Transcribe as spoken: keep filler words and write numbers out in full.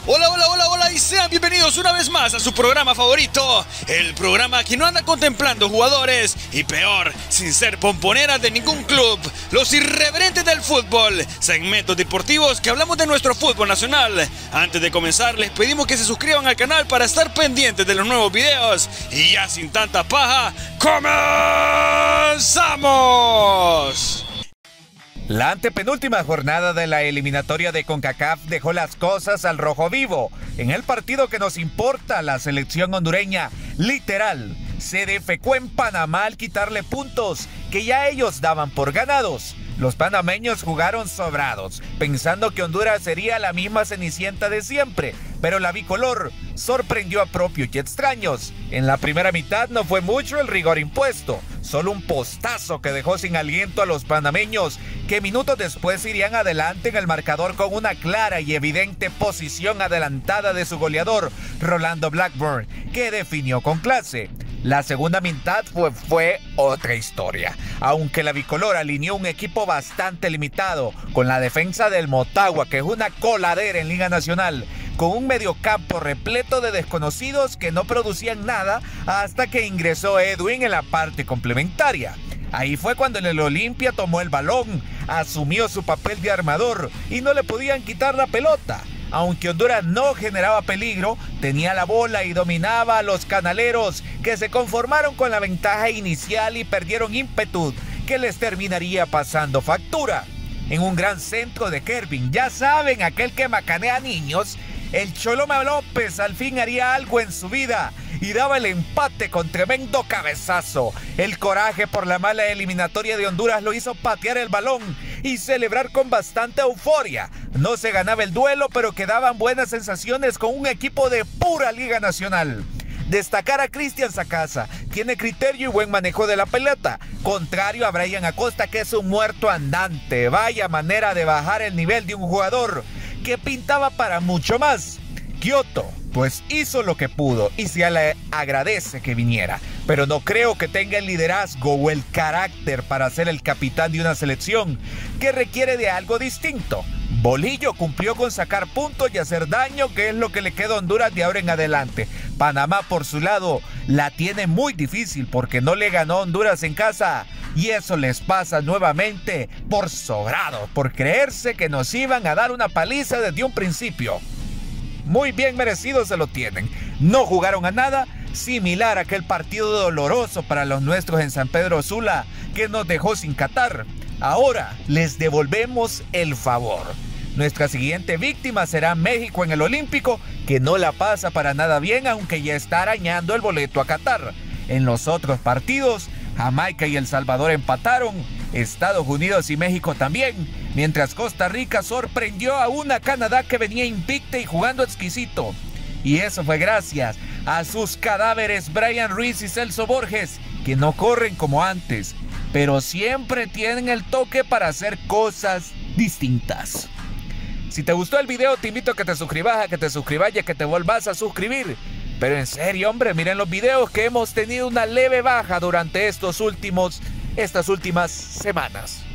Hola, hola, hola, hola y sean bienvenidos una vez más a su programa favorito, el programa que no anda contemplando jugadores y peor, sin ser pomponeras de ningún club, los irreverentes del fútbol, segmentos deportivos que hablamos de nuestro fútbol nacional. Antes de comenzar les pedimos que se suscriban al canal para estar pendientes de los nuevos videos y ya sin tanta paja, ¡comenzamos! La antepenúltima jornada de la eliminatoria de CONCACAF dejó las cosas al rojo vivo. En el partido que nos importa, la selección hondureña, literal, se defecó en Panamá al quitarle puntos que ya ellos daban por ganados. Los panameños jugaron sobrados, pensando que Honduras sería la misma cenicienta de siempre, pero la bicolor sorprendió a propios y extraños. En la primera mitad no fue mucho el rigor impuesto, solo un postazo que dejó sin aliento a los panameños, que minutos después irían adelante en el marcador con una clara y evidente posición adelantada de su goleador, Rolando Blackburn, que definió con clase. La segunda mitad fue, fue otra historia, aunque la bicolor alineó un equipo bastante limitado, con la defensa del Motagua, que es una coladera en Liga Nacional, con un mediocampo repleto de desconocidos que no producían nada hasta que ingresó Edwin en la parte complementaria. Ahí fue cuando el Olimpia tomó el balón, asumió su papel de armador y no le podían quitar la pelota. Aunque Honduras no generaba peligro, tenía la bola y dominaba a los canaleros, que se conformaron con la ventaja inicial y perdieron ímpetu, que les terminaría pasando factura. En un gran centro de Kervin, ya saben, aquel que macanea niños, el Choloma López al fin haría algo en su vida y daba el empate con tremendo cabezazo. El coraje por la mala eliminatoria de Honduras lo hizo patear el balón y celebrar con bastante euforia. No se ganaba el duelo, pero quedaban buenas sensaciones con un equipo de pura Liga Nacional. Destacar a Cristian Sacasa, tiene criterio y buen manejo de la pelota, contrario a Brian Acosta, que es un muerto andante. Vaya manera de bajar el nivel de un jugador que pintaba para mucho más. Kioto, pues hizo lo que pudo y se le agradece que viniera, pero no creo que tenga el liderazgo o el carácter para ser el capitán de una selección que requiere de algo distinto. Bolillo cumplió con sacar puntos y hacer daño, que es lo que le queda a Honduras de ahora en adelante. Panamá, por su lado, la tiene muy difícil porque no le ganó a Honduras en casa. Y eso les pasa nuevamente por sobrado, por creerse que nos iban a dar una paliza desde un principio. Muy bien merecido se lo tienen. No jugaron a nada, similar a aquel partido doloroso para los nuestros en San Pedro Sula, que nos dejó sin Qatar. Ahora les devolvemos el favor. Nuestra siguiente víctima será México en el Olímpico, que no la pasa para nada bien, aunque ya está arañando el boleto a Qatar. En los otros partidos, Jamaica y El Salvador empataron, Estados Unidos y México también, mientras Costa Rica sorprendió a una Canadá que venía invicta y jugando exquisito. Y eso fue gracias a sus cadáveres Brian Ruiz y Celso Borges, que no corren como antes, pero siempre tienen el toque para hacer cosas distintas. Si te gustó el video, te invito a que te suscribas, a que te suscribas y a que te vuelvas a suscribir. Pero en serio, hombre, miren los videos que hemos tenido una leve baja durante estos últimos, estas últimas semanas.